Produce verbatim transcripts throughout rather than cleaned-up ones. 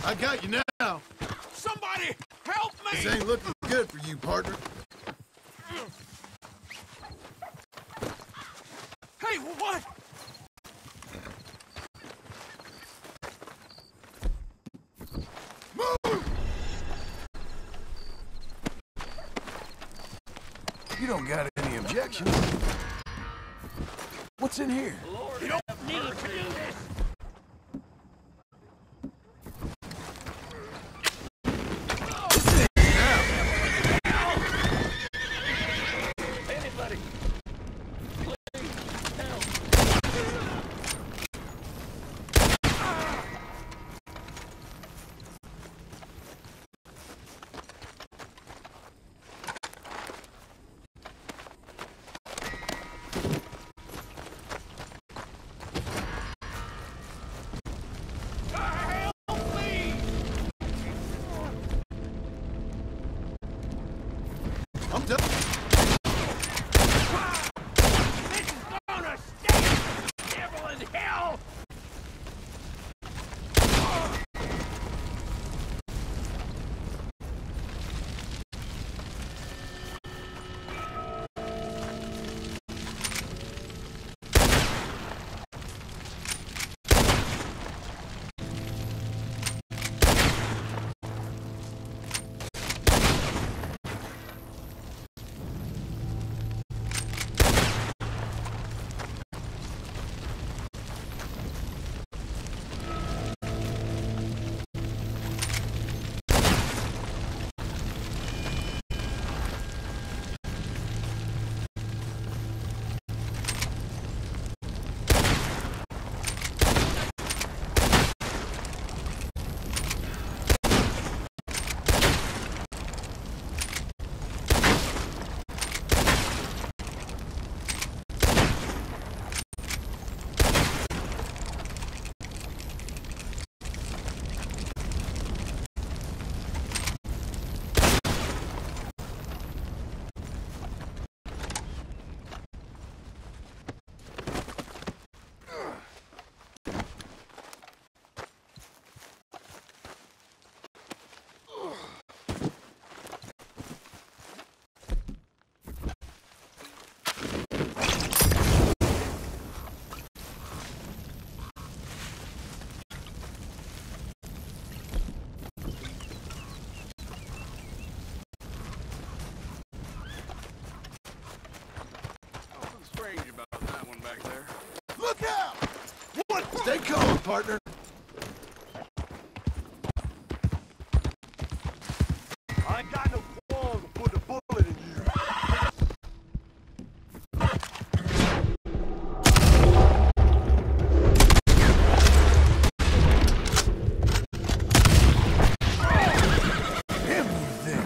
I got you now. Somebody help me! This ain't looking good for you, partner. Hey, what? Move! You don't got any objections. What's in here? You don't need to do this! Anybody, please help! Help me! I'm done. This is gonna stink! Devil in hell! Something strange about that one back there. Look out! What? Stay calm, partner. I ain't got no qualms to put a bullet in you. Him, you think?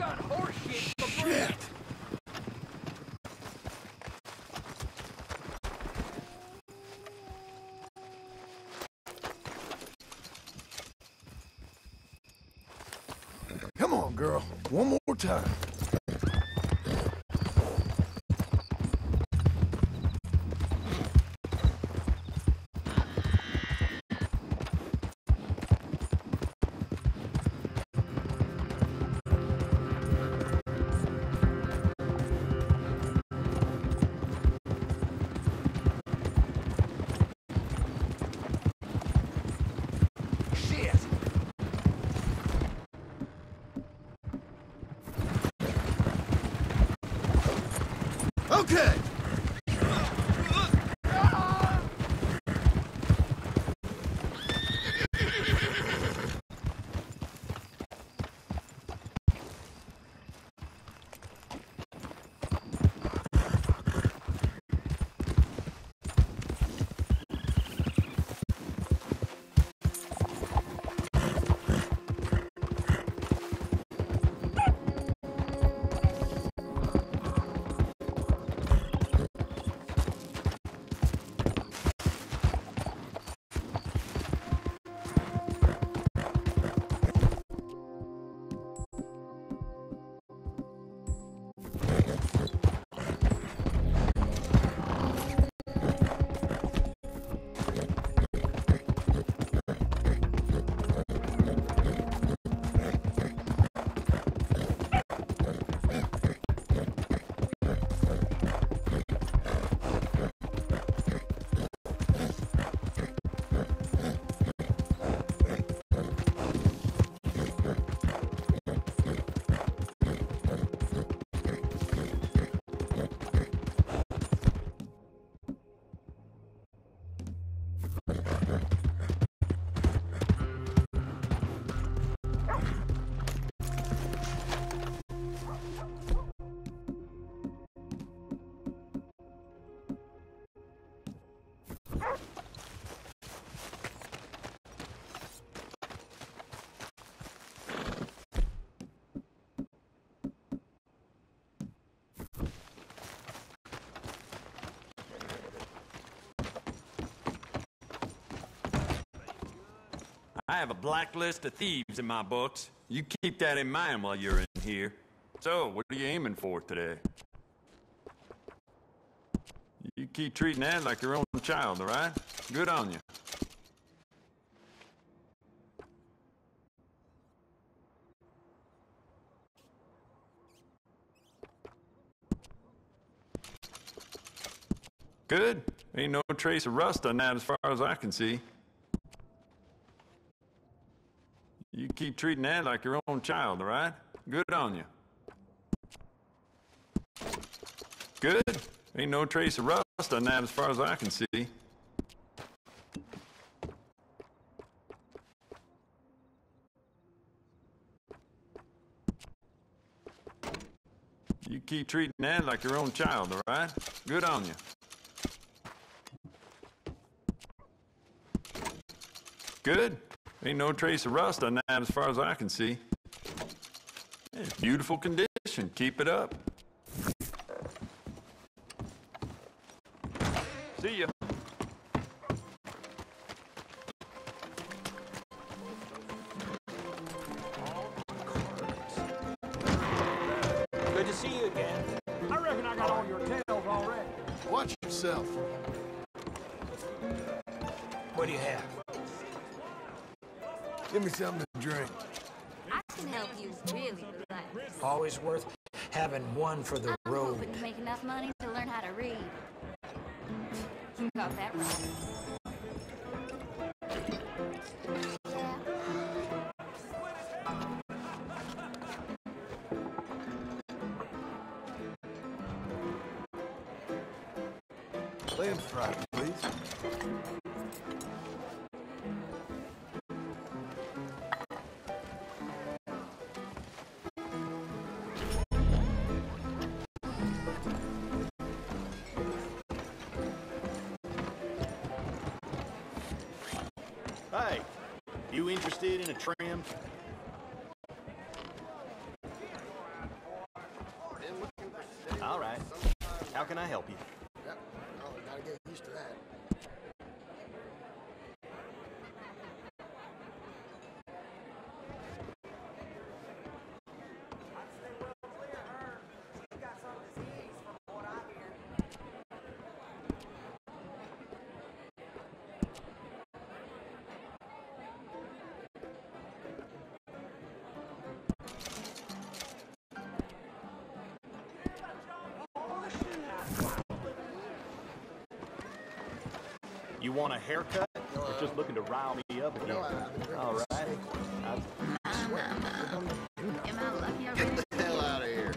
got horse shit for Shit! breakfast. Come on, girl. One more time. Okay! I have a blacklist of thieves in my books. You keep that in mind while you're in here. So, what are you aiming for today? You keep treating that like your own child, all right? Good on you. Good. Ain't no trace of rust on that as far as I can see. You keep treating that like your own child, all right? Good on you. Good. Ain't no trace of rust on that as far as I can see. You keep treating that like your own child, all right? Good on you. Good. Ain't no trace of rust on that as far as I can see. It's beautiful condition. Keep it up. See ya. Good to see you again. I reckon I got all your tails already. Watch yourself. What do you have? Give me something to drink. I can help you really relax. Always worth having one for the I'm road. hoping to make enough money to learn how to read. You got that right. Lamb fry, please. Hey, you interested in a trim? How can I help you? Yep. Oh, we gotta get used to that. You want a haircut? Or just looking to rile me up again? No, I- I've been drinking All this right. steak. I- No, no, no. Am I lucky or Get the hell out of here.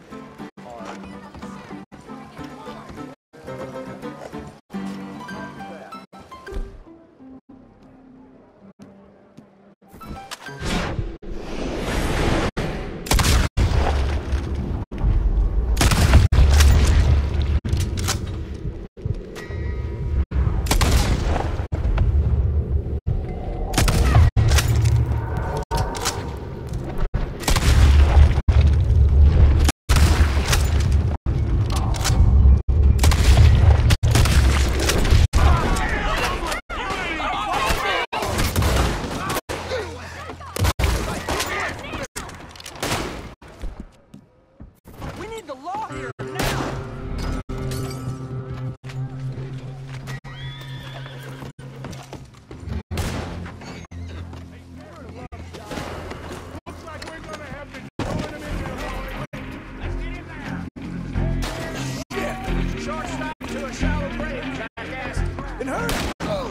We need the law here now! Looks like we're gonna have to join them in there. Let's get in there! Shit! Short stop to a shallow grave, jackass! It hurts!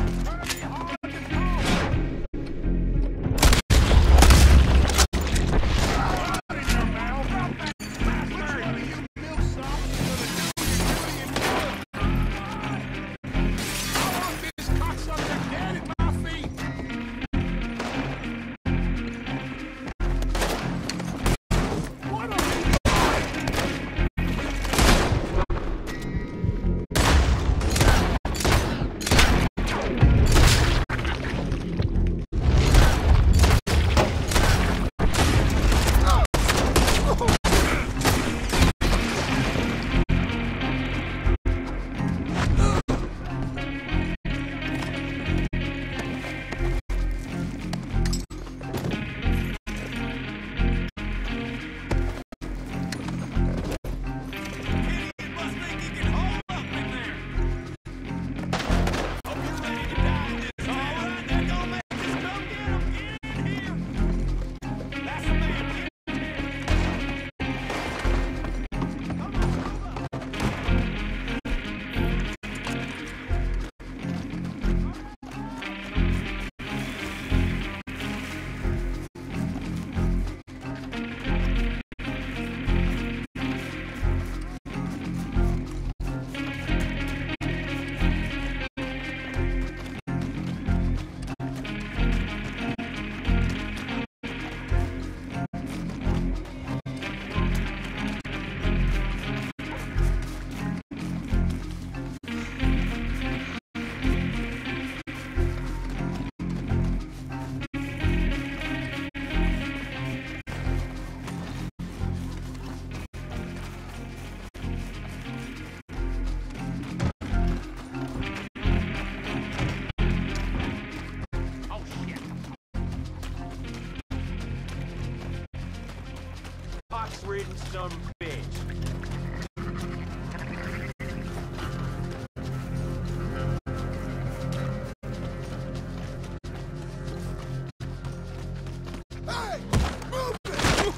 Ridden son of a bitch. Hey! Move it!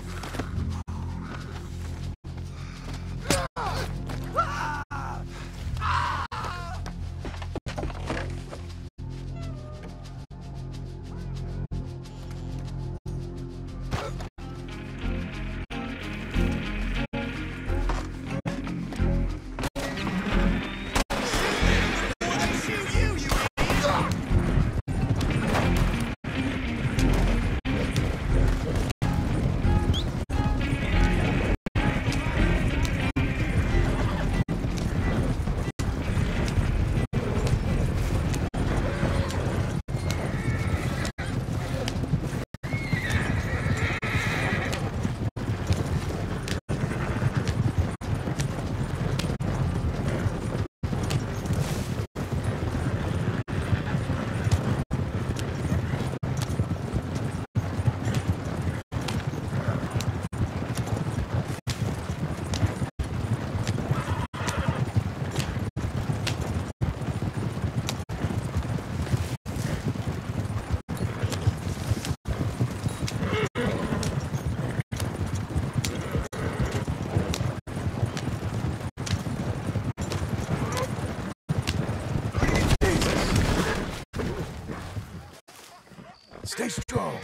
Stay strong.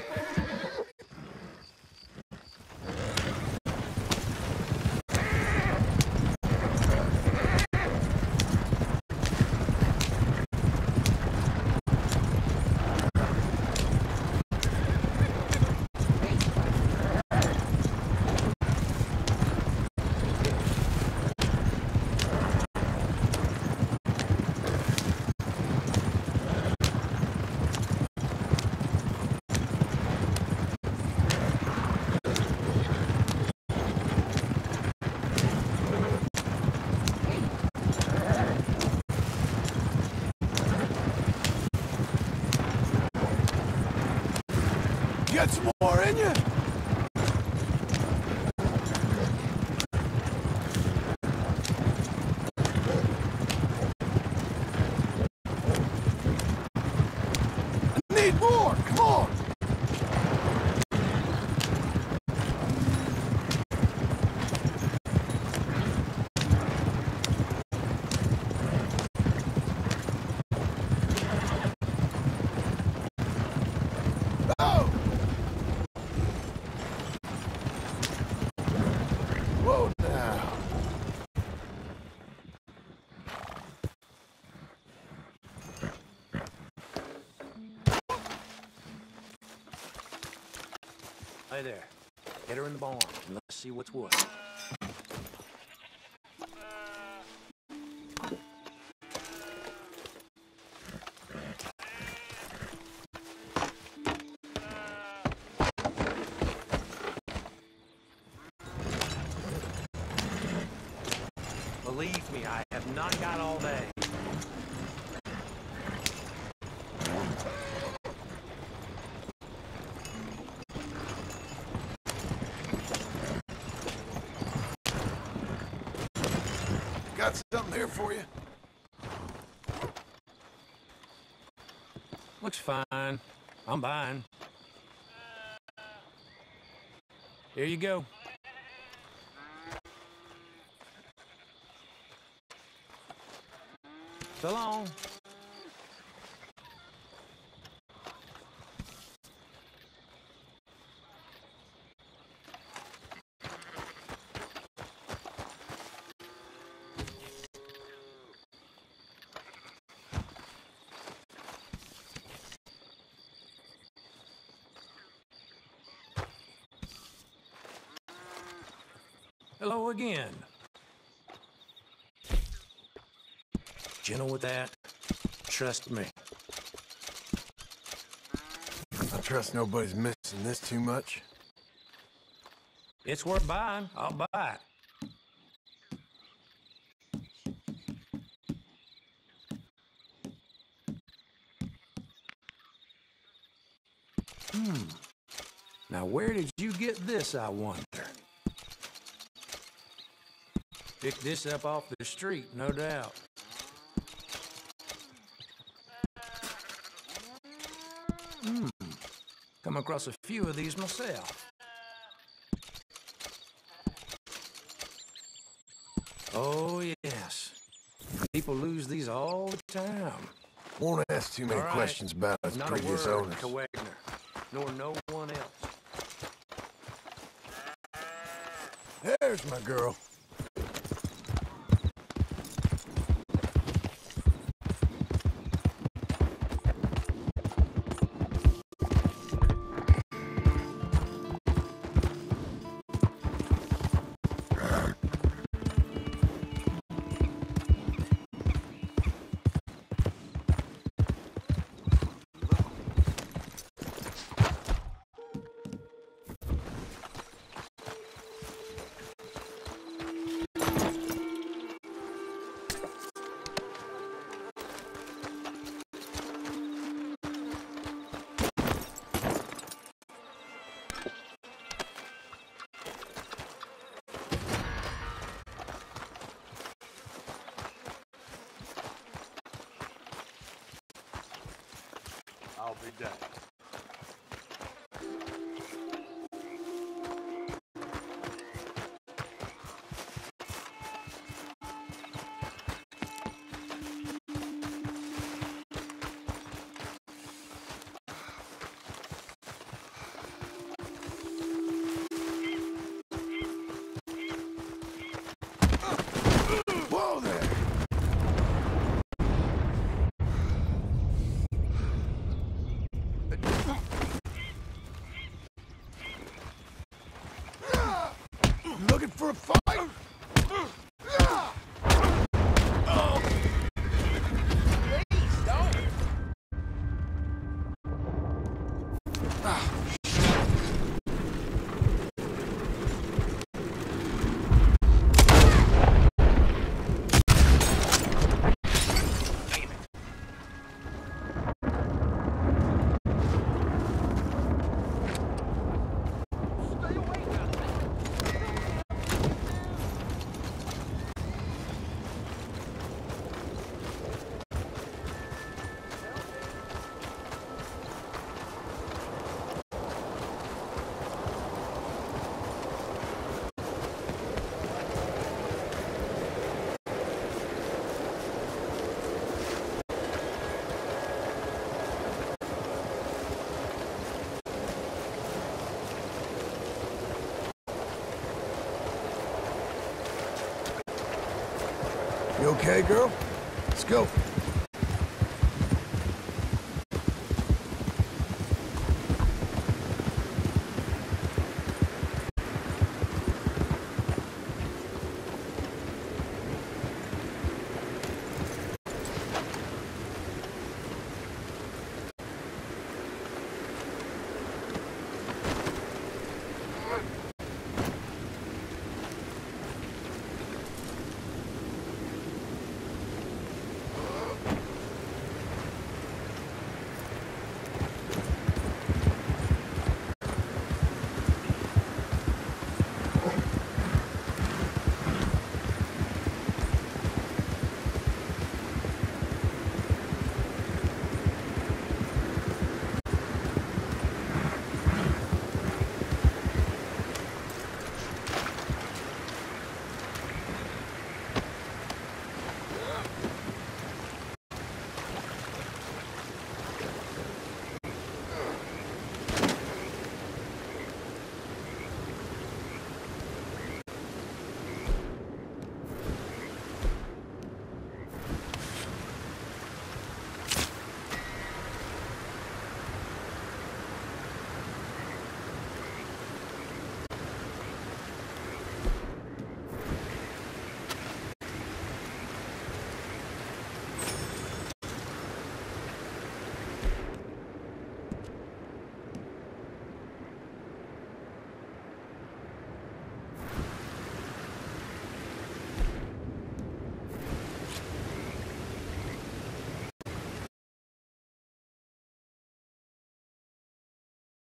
Get some more in you? I need more, come on! Oh! Whoa now. Hey there. Get her in the barn and let's see what's what. Believe me, I have not got all day. Got something here for you. Looks fine. I'm buying. Here you go. So long. Hello again. Gentle with that. Trust me. I trust nobody's missing this too much. It's worth buying. I'll buy it. Hmm. Now, where did you get this, I wonder? Picked this up off the street, no doubt. Hmm. Come across a few of these myself. Oh, yes. People lose these all the time. Won't ask too many All right. questions about its Not previous a word owners. to Wagner, nor no one else. There's my girl. I'll be back. You okay, girl? Let's go.